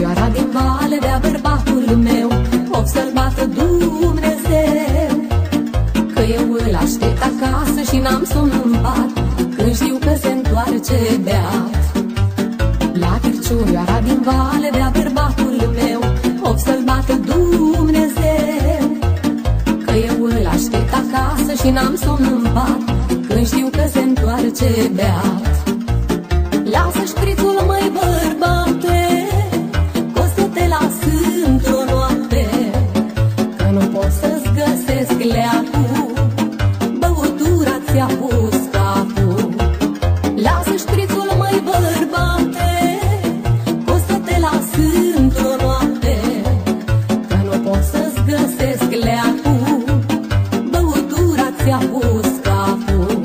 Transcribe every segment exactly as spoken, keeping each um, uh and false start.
Crăciunioara din Valea, bărbatul meu, of să-l bată Dumnezeu. Că eu îl aștept acasă și n-am somn în pat, când știu că se întoarce beat. La Crăciunioara din Valea, bărbatul meu, of să-l bată Dumnezeu. Că eu îl aștept acasă și n-am somn în pat, când știu că se întoarce beat. Lasă șprițul, măi bărbate, că o să te las într-o noapte, că nu pot să-ți găsesc leacul, băutura ți-a pus capul. Lasă șprițul, măi bărbate, că o să te las într-o noapte, că nu pot să-ți găsesc leacul, băutura ți-a pus capul.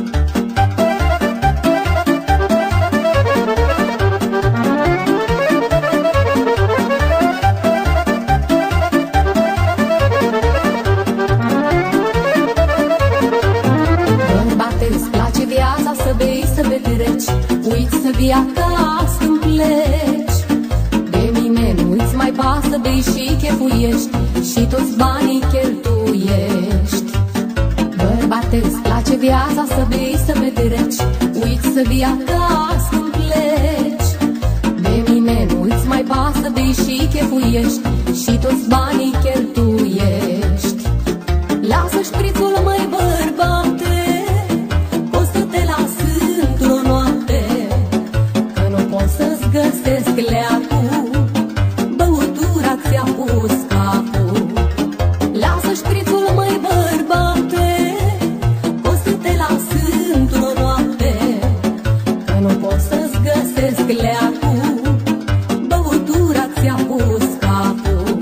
Uiți să vii acasă când pleci, de mine nu-ți mai pasă, bei și chefuiești și toți banii cheltuiești. Bărbate, îți place viața, să bei, să petreci, uiți să vii acasă când pleci, de mine nu-ți mai pasă, bei și chefuiești și toți banii cheltuiești. Lasă șprițul, măi bărbate, o să te las într-o noapte, că nu pot să-ți găsesc leacul, băutura ți-a pus capul. Lasă șprițul, măi bărbate, o să te las într-o noapte, că nu pot să-ți găsesc leacul, băutura ți-a pus capul.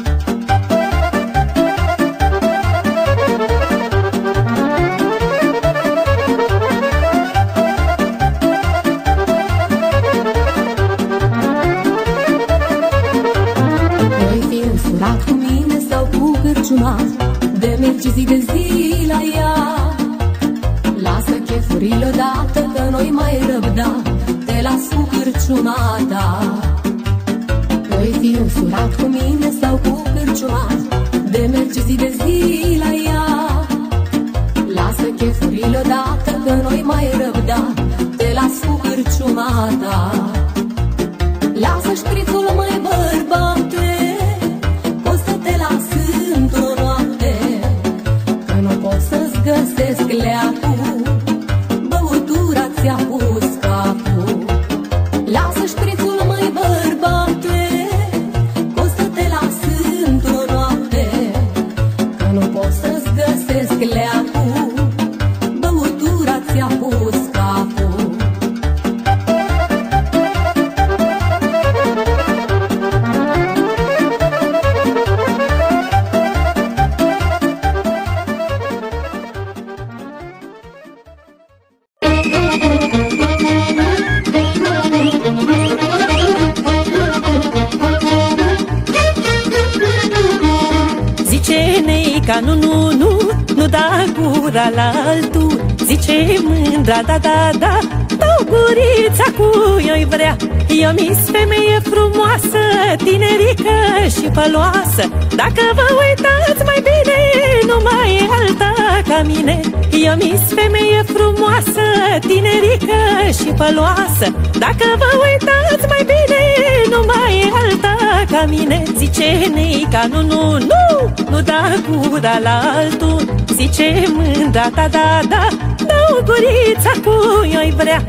De mergi zi de zi la ea, lasă chefurile odată, că noi mai răbda, te las cu cârciuma ta. Voi fi însurat cu mine sau cu cârciuma, de mergi zi de zi la ea, lasă chefurile odată, că noi mai răbda, te las cu cârciuma ta. Lasă șprițul, măi bărbate, o să te las într-o noapte, că nu pot să-ți găsesc leacul, băutura ți-a pus capul. Lasă șprițul, măi bărbate, o să te las într-o noapte, că nu pot să-ți găsesc leacul, băutura ți-a pus capul. Ca nu, nu, nu, nu da gura la altul, zice mândra, da, da, da, dau gurița cu eu-i vrea. Eu mi-s femeie frumoasă, tinerică și păloasă, dacă vă uitați mai bine, nu mai e alta ca mine. Eu mi-s femeie frumoasă, tinerică și păloasă, dacă vă uitați mai bine, nu mai e alta ca mine. Zice Nica, nu, nu, nu, nu da gura la altul, zice mândra, da, da, da, dau gurița cu eu-i vrea.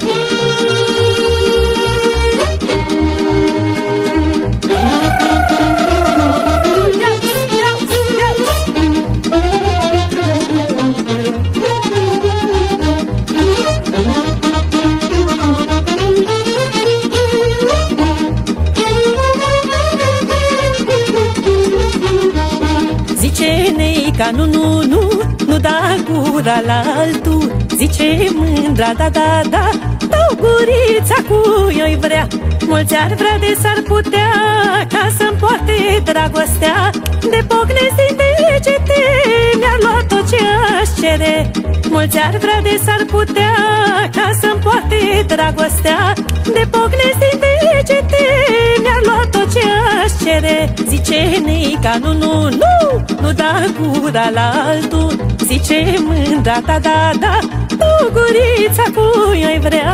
Ca nu, nu, nu, nu da gura la altul, zice mândra, da, da, da, dau gurița cu eu-i vrea. Mulți ar vrea de s-ar putea ca să-mi poarte dragostea, de pocnesc din degete mi-ar lua tot ce aș cere. Mulți ar vrea de s-ar putea ca să-mi poarte dragostea, de pocnesc din degete mi-ar lua tot ce vere. Zice Nica, nu, nu, nu, nu da gura la altul. Zice mândra ta, da, da, tu gurița cui ai vrea.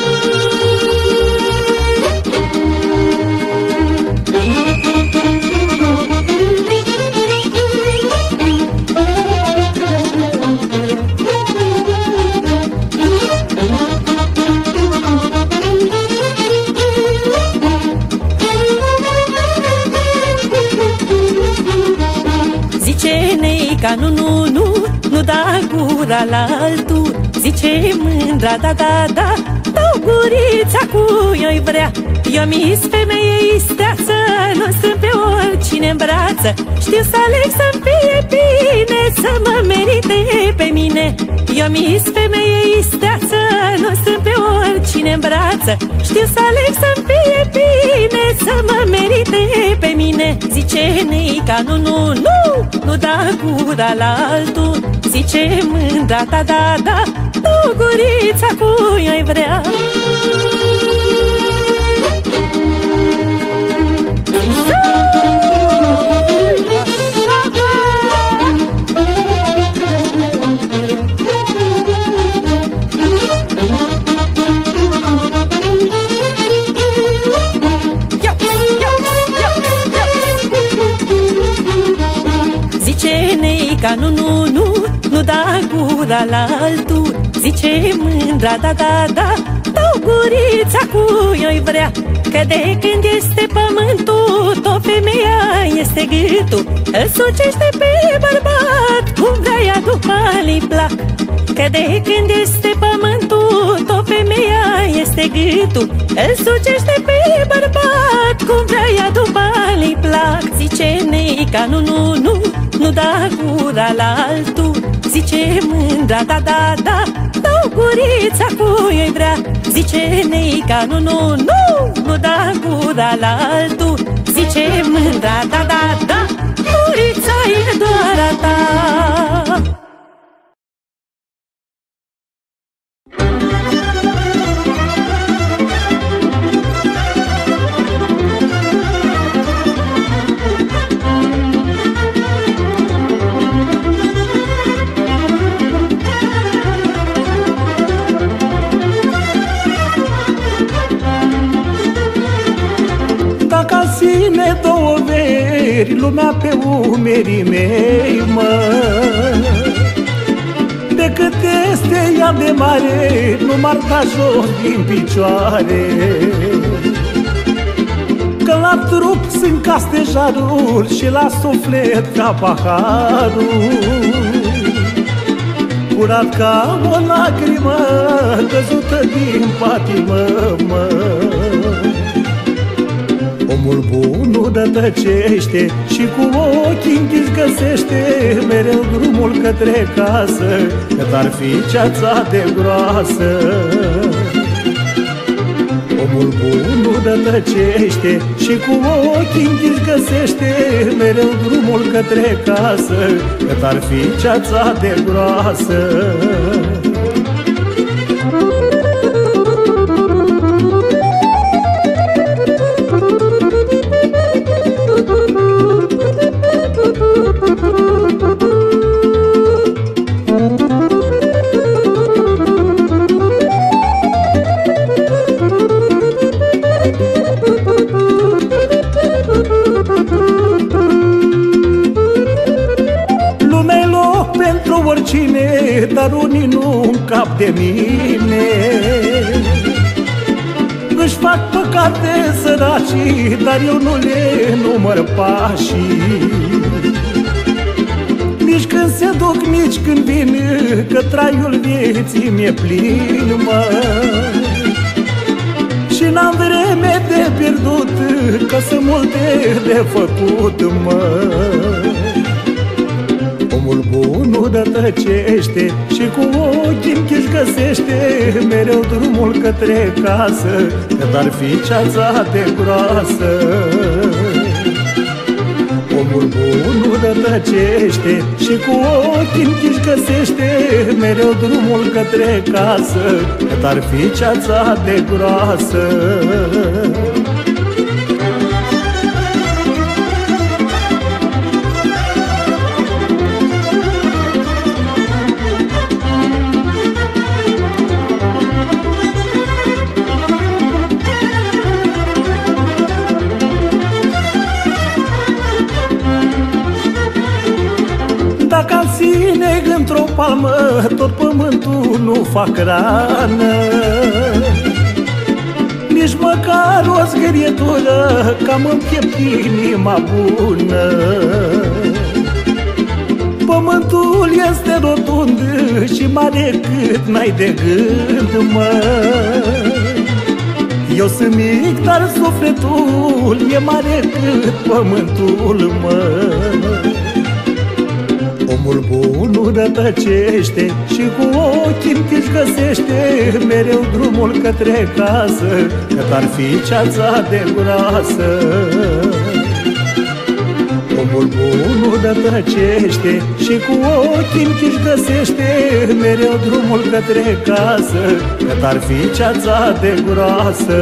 Zice Neica, nu, nu, nu, nu da gura la altul. Zice mândra, da, da, da, dau gurița cui ai vrea. Eu mi-s femeie isteață, nu sunt pe oricine în brață. Știu să aleg să-mi fie bine, să mă merite pe mine. Eu mi-s femeie isteață, nu sunt pe oricine în brață. Știu să aleg să-mi fie bine, să mă merite pe mine. Zice Nica, nu, nu, nu, nu da gura la altul. Zice mândra ta, da, da, tu gurița cui ai vrea. Zice Neica, nu, nu, nu, nu da gura la altul. Zice mândra, da, da, da, dau gurița cui ai vrea. Că de când este pământul, tot femeia este gâtul. Îl sucește pe bărbat cum vrea ea după li plac. Că de când este pământul, tot femeia este gâtul. Îl sucește pe bărbat cum vrea ea după li plac. Zice Neica, nu, nu, nu, nu da gura la altul. Zice mândra, da, da, da, dau gurița cui ai vrea. Zice Neica, nu, nu, nu, nu da gura la altul. Zice mândra, da, da, da, gurița e doar a ta. Sine două veri, lumea pe umerii mei, mă. De cât este ea de mare, nu m-ar da jos din picioare. Că la trup sunt ca stejarul și la suflet ca paharul. Curat ca o lacrimă căzută din patimă, mă. Omul bun nu dătăcește și cu ochii închiși găsește mereu drumul către casă, cât ar fi ceața de groasă. Omul bun nu dătăcește și cu ochii închiși găsește mereu drumul către casă, cât ar fi ceața de groasă. Dar unii nu încap de mine. Își fac păcate săracii, dar eu nu le număr pașii. Nici când se duc, nici când vin, că traiul vieții mi-e plin, mă. Și n-am vreme de pierdut, că sunt multe de făcut, mă. Omul bun nu dătăcește și cu ochii închiși găsește mereu drumul către casă, cât ar fi ceața de groasă. Omul bun nu dătăcește și cu ochii închiși găsește mereu drumul către casă, cât ar fi ceața de groasă. palmă, tot pământul nu fac rană. Nici măcar o zgârietură, cam îmi piept inima bună. Pământul este rotund și mare cât n-ai de gând, mă. Eu sunt mic, dar sufletul e mare cât pământul, mă. Omul bun nu rătăcește și cu ochii închiși găsește mereu drumul către casă, cât ar fi ceața de groasă. Omul bun nu rătăcește și cu ochii închiși găsește mereu drumul către casă, cât ar fi ceața de groasă.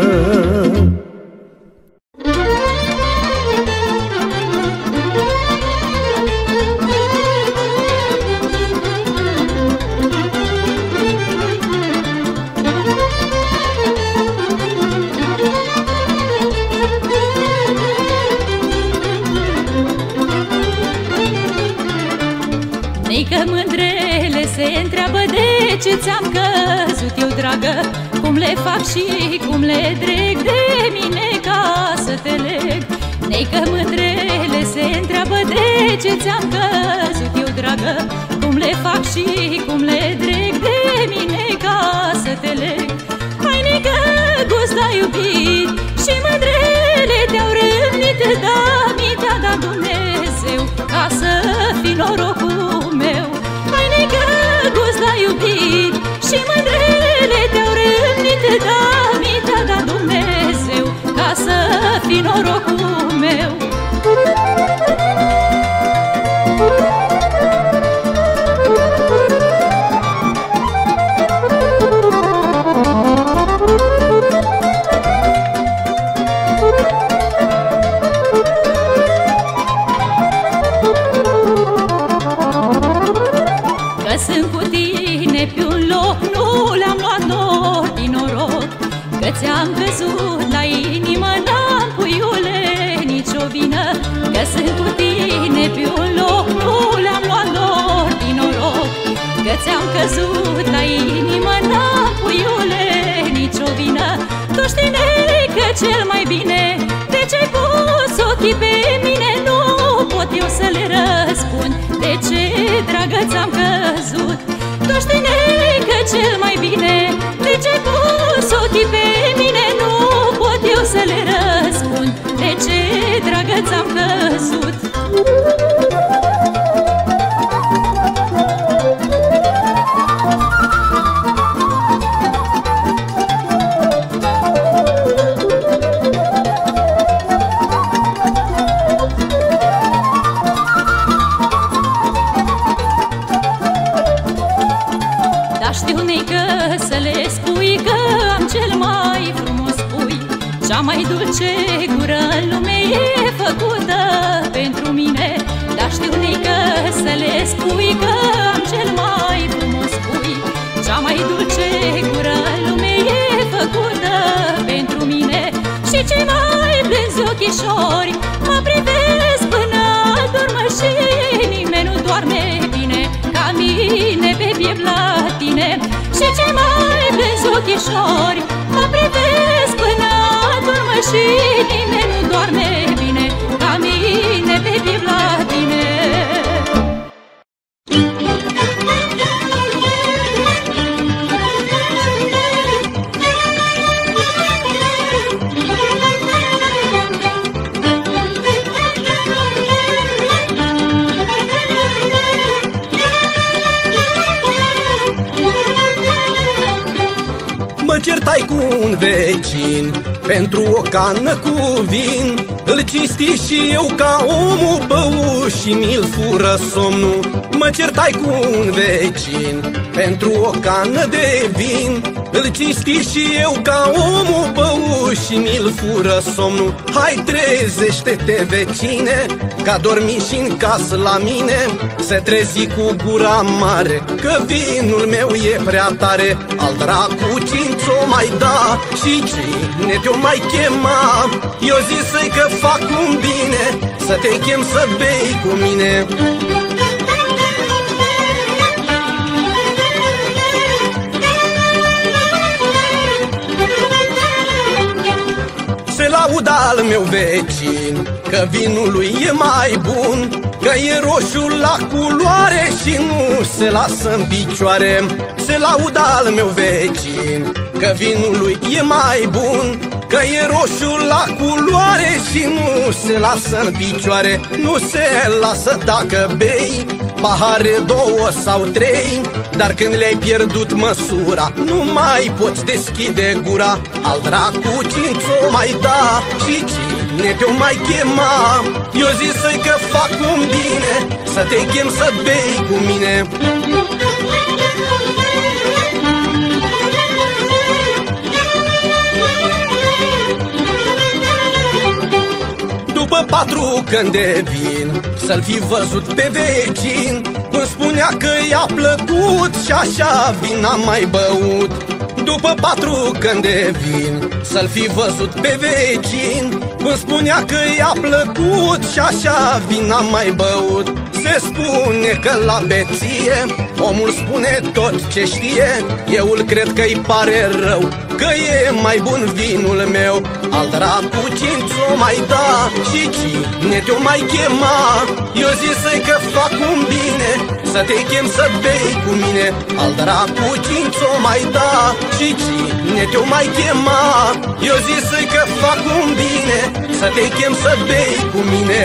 Nică mândrele se întreabă de ce ți-am căzut eu, dragă, cum le fac și cum le dreg de mine ca să te leg. Nică mândrele se întreabă de ce ți-am căzut eu, dragă, cum le fac și cum le dreg de mine ca să te leg. Hai, nică, gust a iubit și mândrele te-au rănit, da, mi te-a dat Dumnezeu ca să fii norocul meu. Hai, nică, gust a iubit și mândrele te-au rănit, da, mi te-a dat Dumnezeu ca să fii norocul meu. Că sunt cu tine pe un loc, nu l-am luat nor din noroc, că ți-am căzut la inimă, n-am, puiule, nicio vină. Că sunt cu tine pe un loc, nu l-am luat nor din noroc, că ți-am căzut la inimă, n-am, puiule, nicio vină. Tu știi, că cel mai bine de ce-ai pus ochii pe mine, nu pot eu să le răspund de ce, dragă, ți-am căzut. Tu știi, că cel mai bine de ce-ai pus ochii pe mine, nu pot eu să le răspund de ce, dragă, ți-am căzut. Știu, neică, să le spui că am cel mai frumos pui, cea mai dulce gură în lume e făcută pentru mine. Dar știu, neică, să le spui că am cel mai frumos pui, cea mai dulce gură în lume e făcută pentru mine. Și cei mai blânzi ochișori mă privesc până adormă și nimeni nu doarme bine ca mine pe piept la tine. Și cei mai blânzi ochișori mă privesc până adormă și nimeni nu doarme bine ca mine pe piept la tine. Mă certai cu un vecin pentru o cană cu vin, îl cinsti și eu ca omul bău și mi-l fură somnul. Mă certai cu un vecin pentru o cană de vin, îl cinsti și eu ca omul bău și mi-l fură somnul. Hai, trezește-te, vecine, că dormi și-n casă la mine. Se trezi cu gura mare, că vinul meu e prea tare. Al dracu cine-ți-o mai da și cine te-o mai chema? Eu zis că fac un bine să te chem să bei cu mine. laud al meu vecin, că vinul lui e mai bun, că e roșu la culoare și nu se lasă în picioare. Se laud al meu vecin, că vinul lui e mai bun, că e roșu la culoare și nu se lasă în picioare. Nu se lasă dacă bei pahare două sau trei, dar când le-ai pierdut măsura, nu mai poți deschide gura. Al dracu cine ți-o mai da și cine te-o mai chema? Eu zis-i că fac un bine, să te chem să bei cu mine. După patru când de vin, să-l fi văzut pe vecin, îmi spunea că i-a plăcut și așa vin am mai băut. După patru când de vin, să-l fi văzut pe vecin, îmi spunea că i-a plăcut și așa vin am mai băut. Se spune că la beție omul spune tot ce știe, eu îl cred că-i pare rău, că e mai bun vinul meu. Al dracu cine ți-o mai da și cine te-o mai chema? Eu zis-i că fac un bine, să te chem să bei cu mine. Al dracu cine ți-o mai da și cine te-o mai chema? Eu zis-i că fac un bine, să te chem să bei cu mine.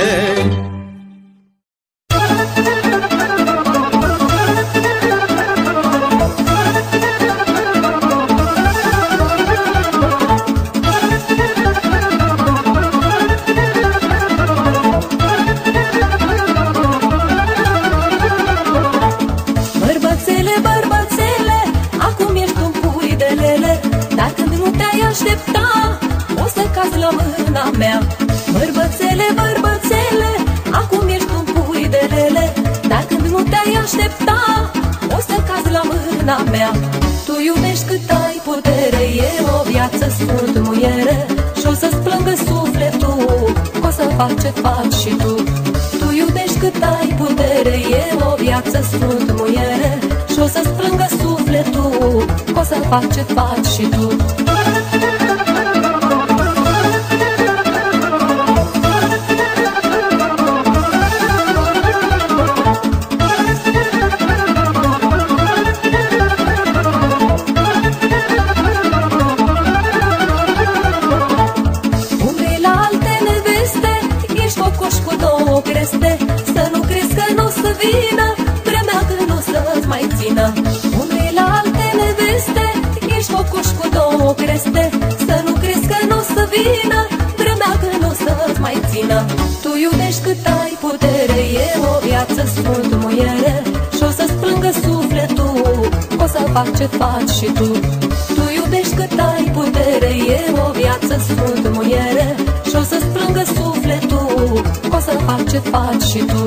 Aștepta, o să cazi la mâna mea. Bărbățele, bărbățele, acum ești un pui de lele, dar când nu te-ai aștepta, o să cazi la mâna mea. Tu iubești cât ai putere, e o viață scurt, muiere, și o să-ți plângă sufletul, o să fac ce faci și tu. Tu iubești cât ai putere, e o viață scurt, muiere, și o să-ți plângă sufletul, o să fac ce faci și tu. Să nu crezi că n-o să vină vremea când o să-ți mai țină. Umblai la alte neveste, ești focuș cu două creste. Să nu crezi că n-o să vină vremea când o să-ți mai țină. Tu iubești cât ai putere, e o viață scurt, muiere, și o să-ți plângă sufletul, o să fac ce faci și tu. Tu iubești cât ai putere, e o viață scurt, muiere, și o să-ți plângă sufletul, o să fac ce faci și tu.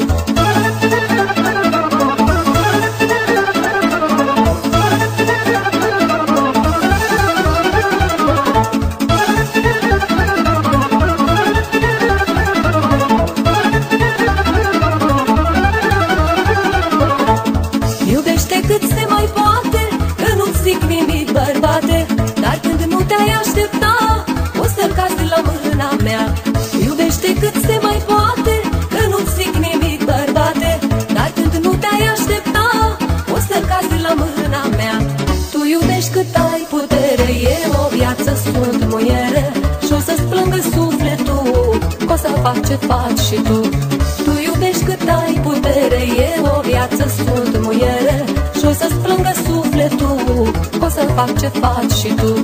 Iubește cât se mai poate, că nu-ți zic nimic, bărbate, dar când nu te-ai aștepta, o să cazi la mâna mea. Iubește cât se mai poate, că nu-ți zic nimic, bărbate, dar când nu te-ai aștepta, o să cazi la mâna mea. Tu iubești cât ai putere, e o viață scurt, muiere, și o să-ți plângă sufletul, o să fac ce faci și tu. Tu iubești cât ai putere, e o viață scurt, muiere, și o să-ți plângă sufletul, o să fac ce faci și tu.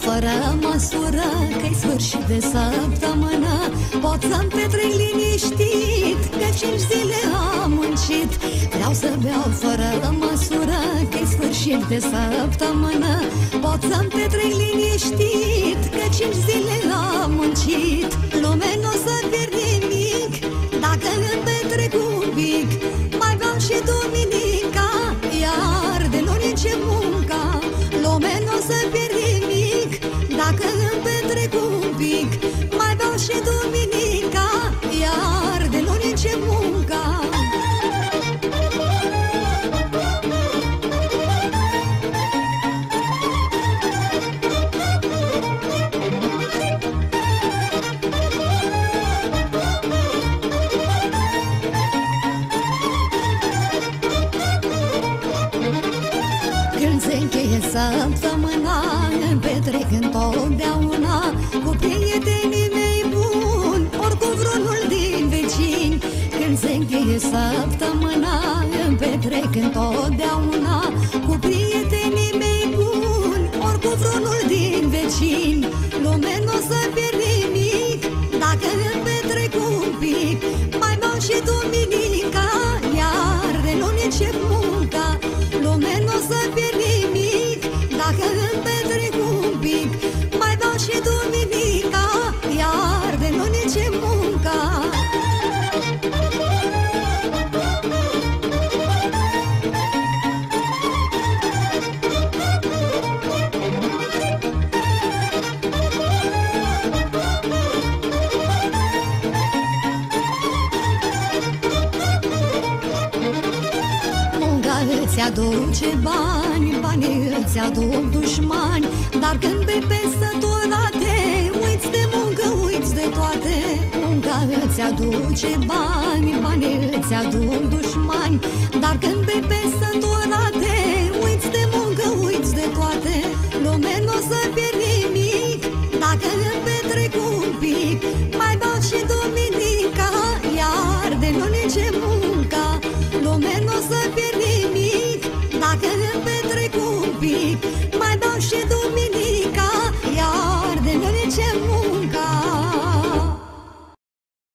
fără măsură, că-i sfârșit de săptămână. Pot să-mi petrec liniștit, că cinci zile am muncit. Vreau să beau fără măsură, că-i sfârșit de săptămână. Pot să-mi petrec liniștit, că cinci zile am muncit. Lume n-o să pierd nimic dacă îmi petrec un pic. Mai beau și duminica, iar de luni încep munca. Lume n-o să pierd nimic dacă îmi petrec un pic. Mai beau și duminica, iar de luni încep munca. Săptămâna îmi petrec întotdeauna cu prietenii mei buni, ori cu vreunul din vecini. Când se încheie săptămâna îmi petrec întotdeauna cu prietenii mei buni, ori cu vreunul din vecini. Lume n-o să pierd nimic dacă îmi petrec un pic. Mai beau și duminica, iar de luni încep munca. Lume n-o să pierd nimic dacă îmi petrec un pic. Mai beau și duminica, iar de luni încep munca. Îți aduce bani, banii îți aduc dușmani. Dar când bei peste torate, uiți de muncă, uiți de toate. Munca îți aduce bani, banii îți aduc dușmani. Dar când bei peste torate, uiți de muncă, uiți de toate. Lume n-o să pierd nimic dacă îmi petrec un pic. Mai beau și duminica, iar de luni încep munca. Lume n-o să pierd nimic dacă îmi petrec un pic. Mai beau și duminica,